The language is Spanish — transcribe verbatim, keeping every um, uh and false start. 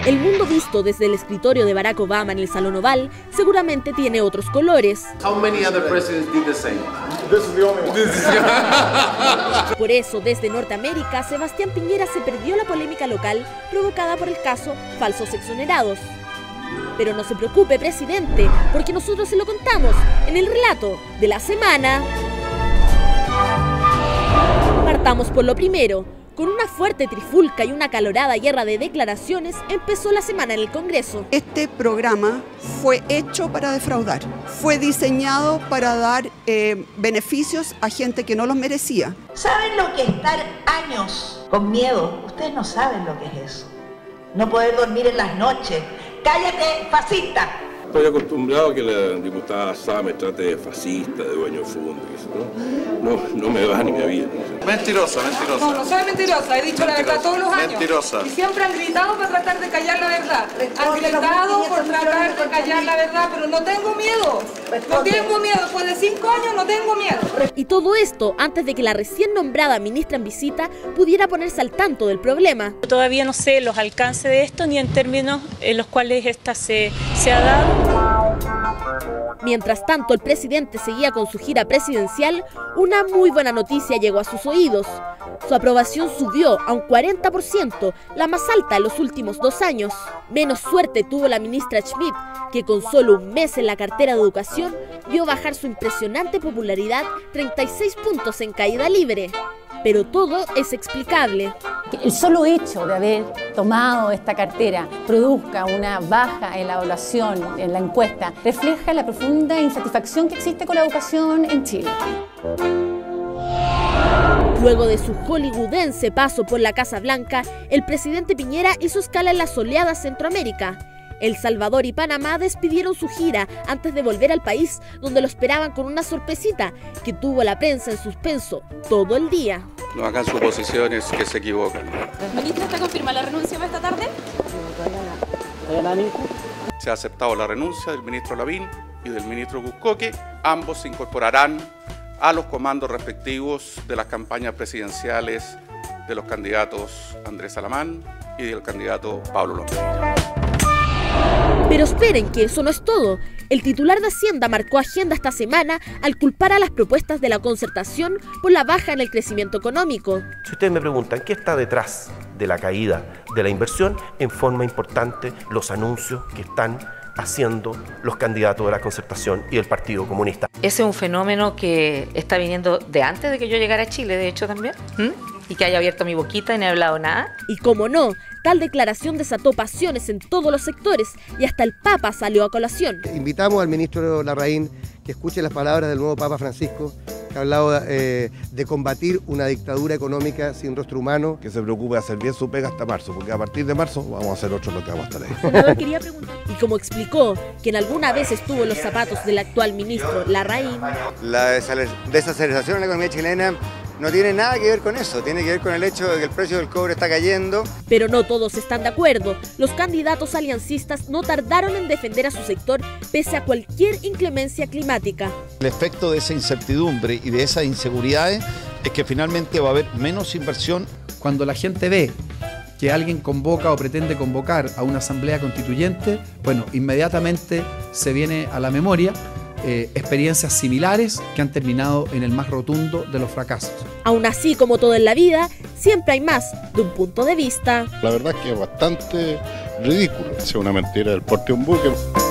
El mundo visto desde el escritorio de Barack Obama en el Salón Oval seguramente tiene otros colores. Por eso, desde Norteamérica, Sebastián Piñera se perdió la polémica local provocada por el caso falsos exonerados. Pero no se preocupe, presidente, porque nosotros se lo contamos en el relato de la semana. Partamos por lo primero. Con una fuerte trifulca y una acalorada guerra de declaraciones, empezó la semana en el Congreso. Este programa fue hecho para defraudar. Fue diseñado para dar eh, beneficios a gente que no los merecía. ¿Saben lo que es estar años con miedo? Ustedes no saben lo que es eso. No poder dormir en las noches. ¡Cállate, fascista! Estoy acostumbrado a que la diputada Sá me trate de fascista, de dueño de fondo, ¿no? No, no me va ni me viene. Mentirosa, mentirosa. No, no soy mentirosa, he dicho la verdad todos los años. Mentirosa. Y siempre han gritado para tratar de callar la verdad. Han gritado por tratar de callar la verdad, pero no tengo miedo. No tengo miedo, después de cinco años no tengo miedo. Y todo esto antes de que la recién nombrada ministra en visita pudiera ponerse al tanto del problema. Todavía no sé los alcances de esto ni en términos en los cuales esta se, se ha dado. Mientras tanto, el presidente seguía con su gira presidencial, una muy buena noticia llegó a sus oídos. Su aprobación subió a un cuarenta por ciento, la más alta en los últimos dos años. Menos suerte tuvo la ministra Schmidt, que con solo un mes en la cartera de Educación vio bajar su impresionante popularidad treinta y seis puntos en caída libre. Pero todo es explicable. El solo hecho de haber tomado esta cartera produzca una baja en la evaluación, en la encuesta, refleja la profunda insatisfacción que existe con la educación en Chile. Luego de su hollywoodense paso por la Casa Blanca, el presidente Piñera hizo escala en la soleada Centroamérica. El Salvador y Panamá despidieron su gira antes de volver al país, donde lo esperaban con una sorpresita que tuvo la prensa en suspenso todo el día. No hagan suposiciones que se equivocan. ¿Ministra, está confirmada la renuncia para esta tarde? Se ha aceptado la renuncia del ministro Lavín y del ministro Cuscoque. Ambos se incorporarán a los comandos respectivos de las campañas presidenciales de los candidatos Andrés Alamán y del candidato Pablo Longueira. Pero esperen, que eso no es todo. El titular de Hacienda marcó agenda esta semana al culpar a las propuestas de la concertación por la baja en el crecimiento económico. Si ustedes me preguntan qué está detrás de la caída de la inversión, en forma importante los anuncios que están haciendo los candidatos de la concertación y el Partido Comunista. Ese es un fenómeno que está viniendo de antes de que yo llegara a Chile, de hecho también, ¿Mm? y que haya abierto mi boquita y no he hablado nada. Y como no, tal declaración desató pasiones en todos los sectores y hasta el Papa salió a colación. Invitamos al ministro Larraín que escuche las palabras del nuevo Papa Francisco, que ha hablado eh, de combatir una dictadura económica sin rostro humano. Que se preocupe de hacer bien su pega hasta marzo, porque a partir de marzo vamos a hacer otro lo que vamos a estar ahí. Senador, quería preguntar. Y como explicó, quien alguna vez estuvo en los zapatos del actual ministro Larraín. La desaceleración en la economía chilena no tiene nada que ver con eso, tiene que ver con el hecho de que el precio del cobre está cayendo. Pero no todos están de acuerdo. Los candidatos aliancistas no tardaron en defender a su sector pese a cualquier inclemencia climática. El efecto de esa incertidumbre y de esas inseguridades es que finalmente va a haber menos inversión. Cuando la gente ve que alguien convoca o pretende convocar a una asamblea constituyente, bueno, inmediatamente se viene a la memoria Eh, experiencias similares que han terminado en el más rotundo de los fracasos. Aún así, como todo en la vida, siempre hay más de un punto de vista. La verdad es que es bastante ridículo. Es una mentira del porte de un buque.